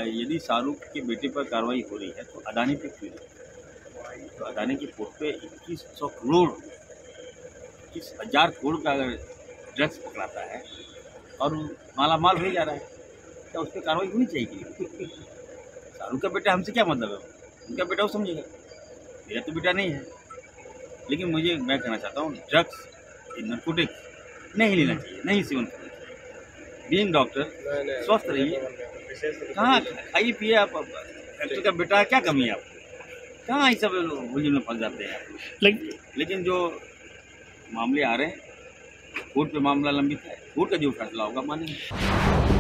यदि शाहरुख के बेटे पर कार्रवाई हो रही है तो अडानी पे क्यों नहीं? तो अडानी की पोर्ट पे 2100 करोड़ 21,000 करोड़ का अगर ड्रग्स पकड़ाता है और माला माल हो जा रहा है, क्या उस पर कार्रवाई होनी चाहिए? शाहरुख का बेटा हमसे क्या मतलब है? उनका बेटा वो समझेगा, मेरा तो बेटा नहीं है। लेकिन मैं कहना चाहता हूँ, ड्रग्स नारकोटिक्स नहीं लेना चाहिए, नहीं सेवन करना चाहिए। बीइंग डॉक्टर स्वस्थ रहिए, कहाँ खाइए पिए आप। डॉक्टर का बेटा क्या कमी है आपको? कहाँ ये सब उलझन में फंस जाते हैं आप। लेकिन जो मामले आ रहे हैं, कोर्ट पे मामला लंबित है, कोर्ट का जो फैसला होगा मानेंगे।